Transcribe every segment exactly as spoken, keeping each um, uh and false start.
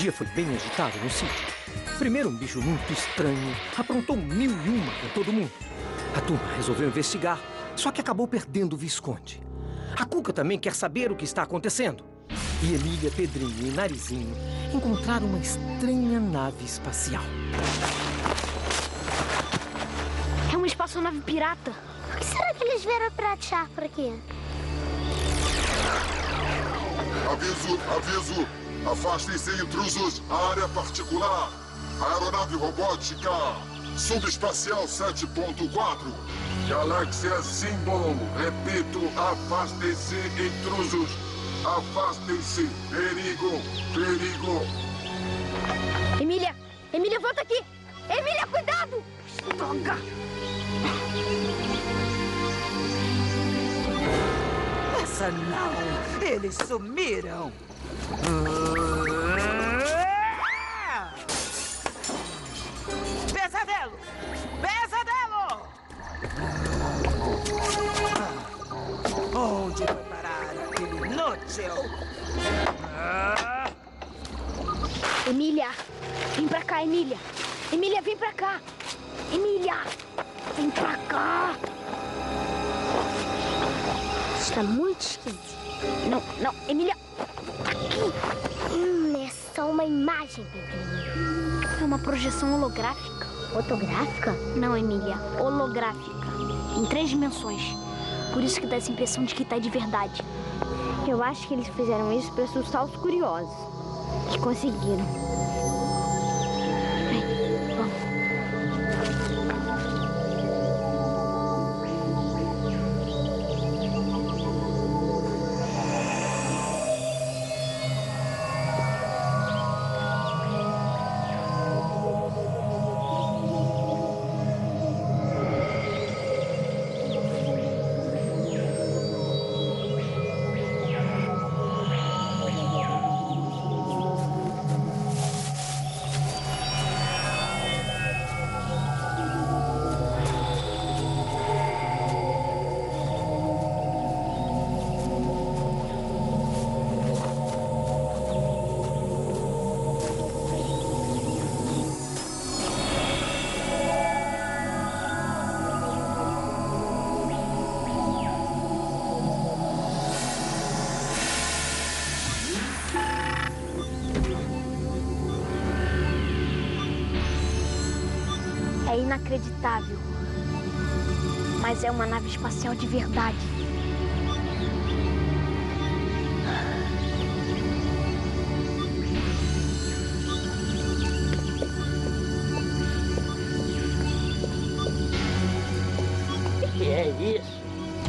dia foi bem agitado no sítio. Primeiro, um bicho muito estranho aprontou mil e uma com todo mundo. A turma resolveu investigar, só que acabou perdendo o Visconde. A Cuca também quer saber o que está acontecendo. E Emília, Pedrinho e Narizinho encontraram uma estranha nave espacial. É uma espaçonave pirata. O que será que eles vieram pratear por aqui? Aviso, aviso! Afastem-se, intrusos! A área particular! Aeronave robótica subespacial sete ponto quatro. Galáxia Symbol. Repito, afastem-se, intrusos! Afastem-se! Perigo! Perigo! Emília! Emília, volta aqui! Emília, cuidado! Droga! Essa não! Eles sumiram! Pesadelo! Pesadelo! Onde foi parar aquele inútil? Emília! Vem pra cá, Emília! Emília, vem pra cá! Emília! Vem pra cá! Está muito esquisito. Não, não, Emília! Aqui! Hum, é só uma imagem, Pedrinho. É uma projeção holográfica. Fotográfica? Não, Emília. Holográfica. Em três dimensões. Por isso que dá essa impressão de que tá de verdade. Eu acho que eles fizeram isso para assustar os curiosos. E conseguiram. É inacreditável. Mas é uma nave espacial de verdade. O que é isso?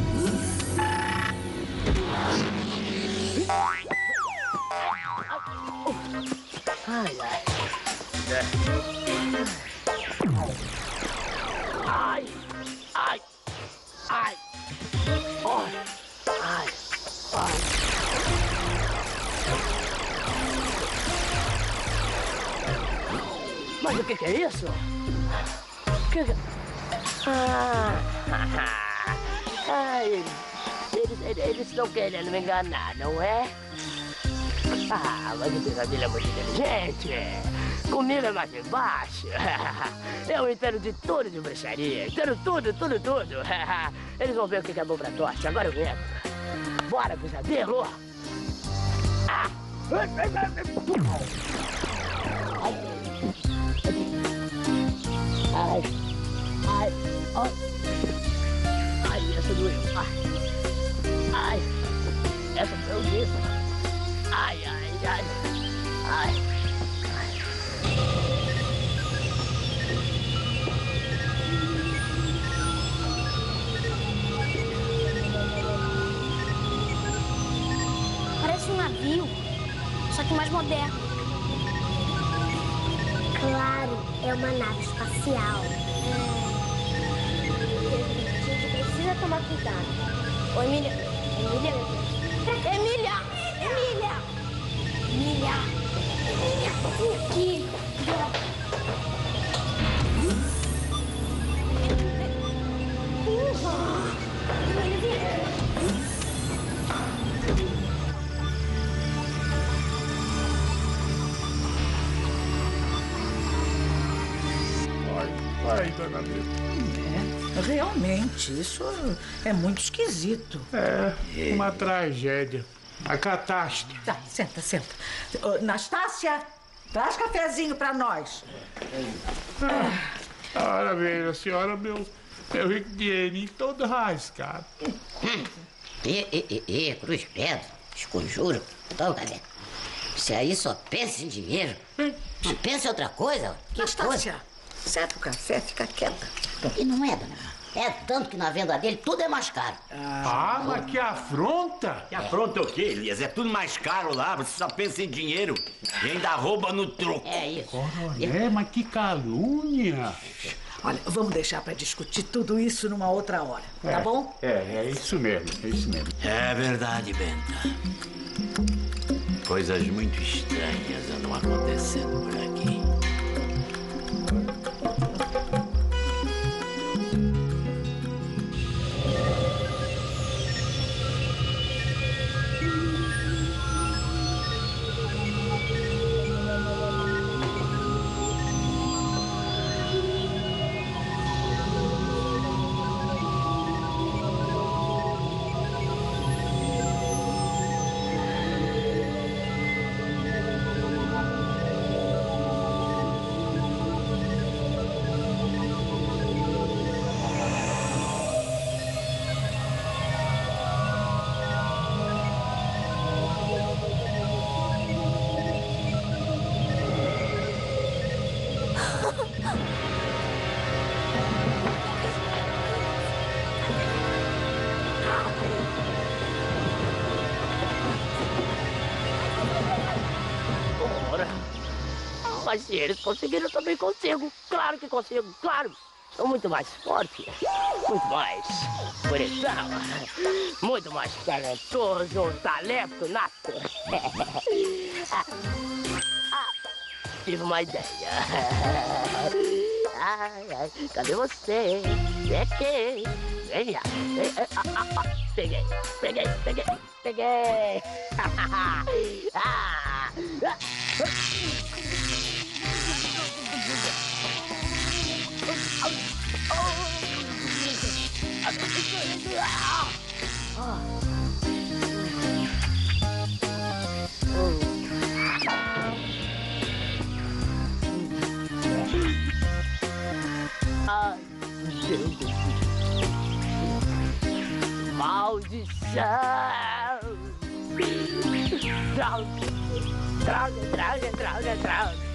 Ai, ai. Ai, ai, ai, oh, ai, ai. Mas o que, que é isso? Que que... Ah, ai, eles, eles, eles estão querendo me enganar, não é? Ah, mas o Pesadelo é muito inteligente. Comigo é mais embaixo. Eu entendo de tudo de bruxaria. Entendo tudo, tudo, tudo. Eles vão ver o que é bom pra tosse. Agora eu entro. Bora, Pesadelo. Ah. Ai. Ai. Ai. Ai. Ai, essa doeu. Ai. Ai. Essa foi isso. Ai, ai, ai. Ai. Parece um navio, só que mais moderno. Claro, é uma nave espacial. A gente precisa tomar cuidado. Ô, Emília. Emília. Emília! Emília! Emília! Emília! Aqui! aí, dona Benta. É, realmente, isso é muito esquisito. É, uma tragédia. A catástrofe. Tá, senta, senta. Ô, Nastácia, traz cafezinho pra nós. Ah, ora, veja, senhora, meu, meu dinheirinho todo rascado. Hum. E, e, e, e, cruz credo, esconjuro. Então, cadê? Você aí só pensa em dinheiro. Não pensa em outra coisa. Que Nastácia, serve o café, fica quieta. E não é, dona. É tanto que na venda dele tudo é mais caro. Ah, ah mas que afronta! Que afronta o quê, Elias? É tudo mais caro lá, você só pensa em dinheiro e ainda rouba no troco. É isso. É, mas que calúnia! Olha, vamos deixar pra discutir tudo isso numa outra hora, tá é, bom? É, é isso mesmo, é isso mesmo. É verdade, Benta. Coisas muito estranhas andam acontecendo por aqui. Mas se eles conseguiram, eu também consigo. Claro que consigo, claro. Sou muito mais forte, muito mais bonitão, muito mais talentoso, um talento nato. ah, ah, tive uma ideia. Ai, ai, cadê você? Peguei. Venha. Ah, ah, ah. Peguei, peguei, peguei, peguei. ah, ah. Ai, Deus. Maldição! Droga! Droga, droga, droga, droga!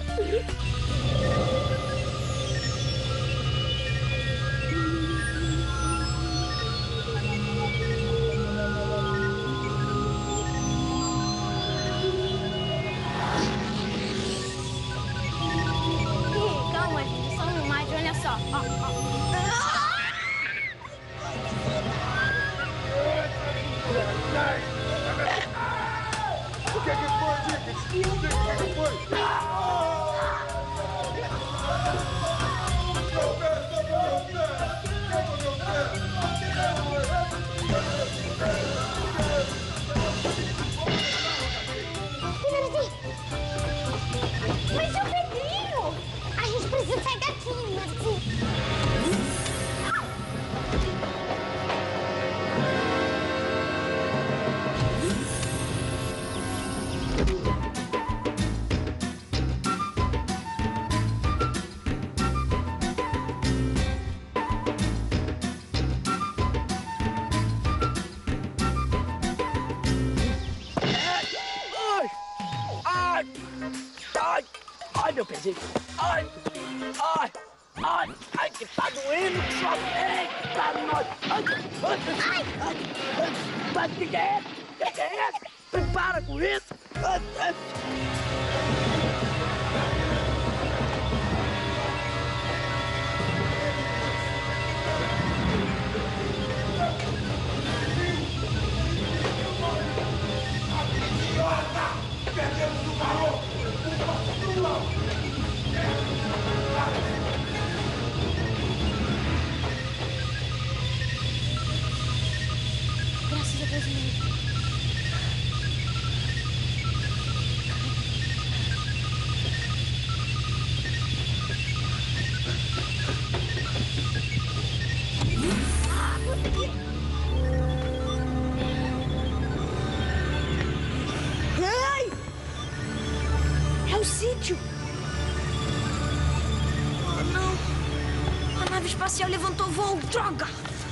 Calma, gente, só uma imagem, olha só. Ó, ó. O que é que foi, Dick? O que é que foi? Meu pé, meu pé! Meu pé! Mas é o Pedrinho! A gente precisa sair daqui, Martim. Ai, meu pezinho. Ai, ai, ai, ai, que tá doendo, que só vem, tá nós. Ai, ai, ai, ai, mas que é? Que é? Para com isso. Ai, ai. Perdemos o barulho! Graças a Deus, menino. sítio. Oh, não. A nave espacial levantou voo. Droga!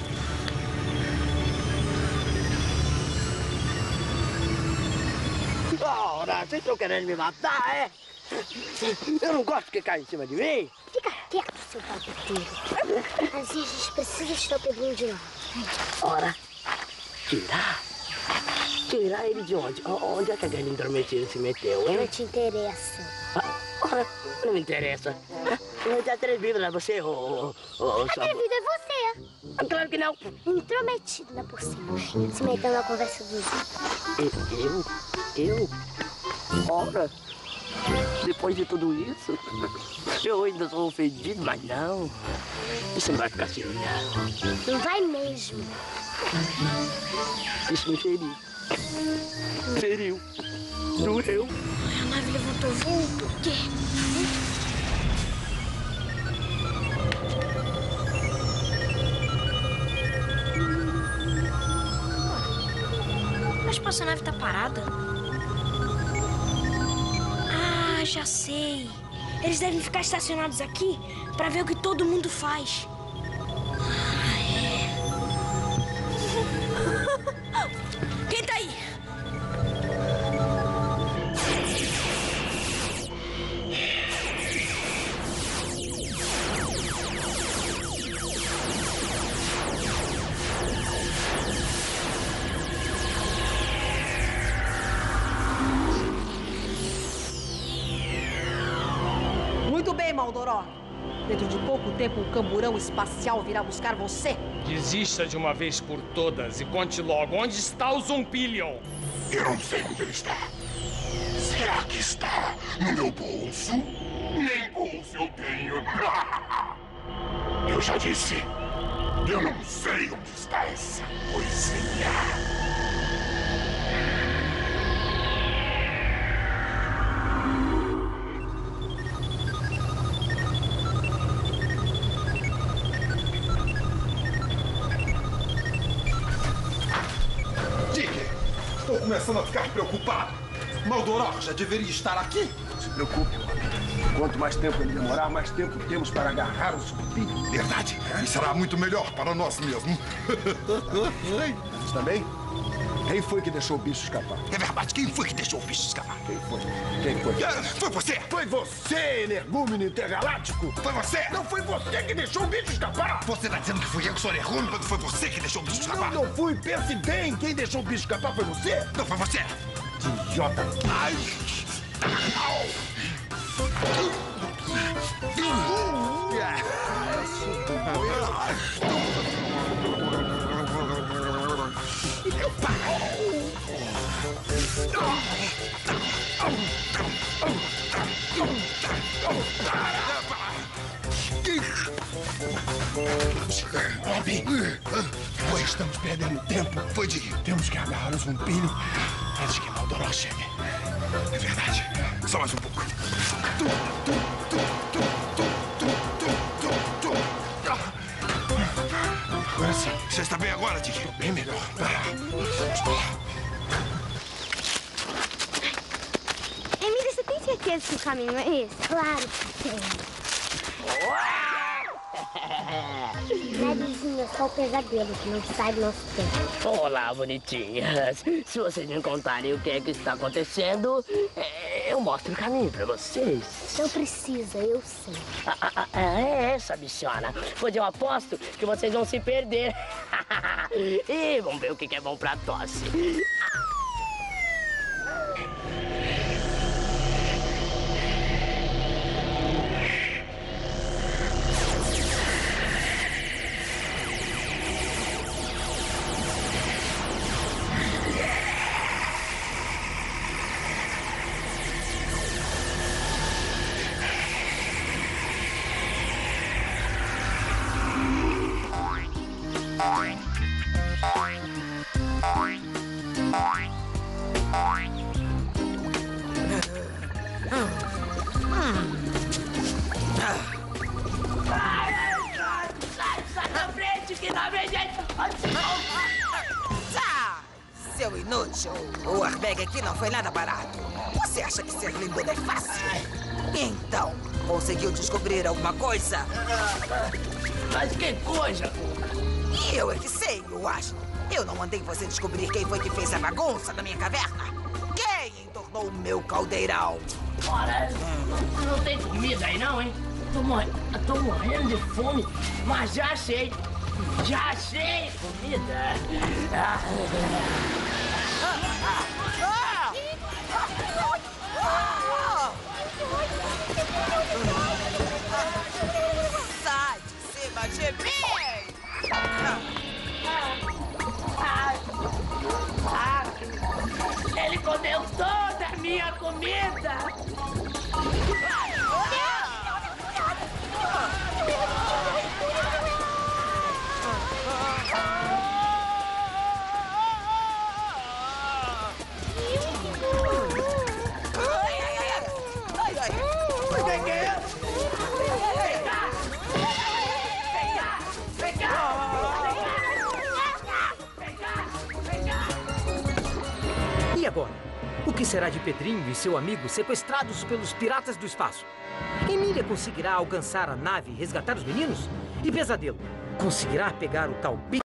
Ora, vocês estão querendo me matar, é? Eu não gosto que caia em cima de mim. Fica quieto, seu palpiteiro. Assim a gente precisa tirar o Pedrinho de lá. Ora, tirar? Tirar ele de onde? Onde é que aquele intrometido se meteu, hein? Não te interessa. Ah, ora, não me interessa. Não é atrevido, não é você, ô... Atrevido é você. Claro que não. Intrometido, não é por cima. Se meteu na conversa dos outros. Eu? Eu? Ora, depois de tudo isso, eu ainda sou ofendido, mas não. Isso não vai ficar assim, não. Não vai mesmo. Isso me feriu. Feriu. Doeu. A nave levantou voo. Por quê? A espaçonave tá parada. Ah, já sei. Eles devem ficar estacionados aqui pra ver o que todo mundo faz. Ah, é. Quem tá aí? Muito bem, Maldoró. Dentro de pouco tempo, o camburão espacial virá buscar você. Desista de uma vez por todas e conte logo onde está o Zompilion. Eu não sei onde ele está. Será que está no meu bolso? Nem bolso eu tenho. Eu já disse. Eu não sei onde está essa coisinha. Estou começando a ficar preocupado. Maldoró já deveria estar aqui. Não se preocupe, meu amigo. Quanto mais tempo ele demorar, mais tempo temos para agarrar o Zompilion. Verdade. E será muito melhor para nós mesmos. Mas também, quem foi que deixou o bicho escapar? É verdade. Quem foi que deixou o bicho escapar? Quem foi? Quem foi? Foi você! Foi você, energúmeno intergaláctico! Foi você! Não foi você que deixou o bicho escapar! Você tá dizendo que fui eu que sou energúmeno quando foi você que deixou o bicho escapar? Não, não fui. Pense bem. Quem deixou o bicho escapar foi você? Não foi você! Idiota! Ai! Robin, nós estamos perdendo tempo. Foi de... Temos que agarrar o Zompilion antes que Maldoró chegue. É verdade. Só mais um pouco. Agora sim. Você está bem agora, Dick? Estou bem melhor. Emília, você tem certeza que o caminho é esse? Claro que tem. Nadezinho, é só o pesadelo que não sai do nosso tempo. Olá, bonitinhas. Se vocês me contarem o que é que está acontecendo, é, eu mostro o caminho pra vocês. Não precisa, eu sei. Ah, ah, ah, é essa, bichona. Pois eu aposto que vocês vão se perder. E vamos ver o que é bom pra tosse. seu inútil. O airbag aqui não foi nada barato. Você acha que ser lindona é fácil? Então, conseguiu descobrir alguma coisa? Mas que coisa, Cuca? E eu é que sei, eu acho. Eu não mandei você descobrir quem foi que fez a bagunça na minha caverna. Quem entornou o meu caldeirão? Ora, não, não tem comida aí não, hein? Tô, mor tô morrendo de fome, mas já achei. Já achei comida. Ah. Sai de cima de mim! Ah, ele comeu toda a minha comida! E agora? O que será de Pedrinho e seu amigo sequestrados pelos piratas do espaço? Emília conseguirá alcançar a nave e resgatar os meninos? E Pesadelo, conseguirá pegar o tal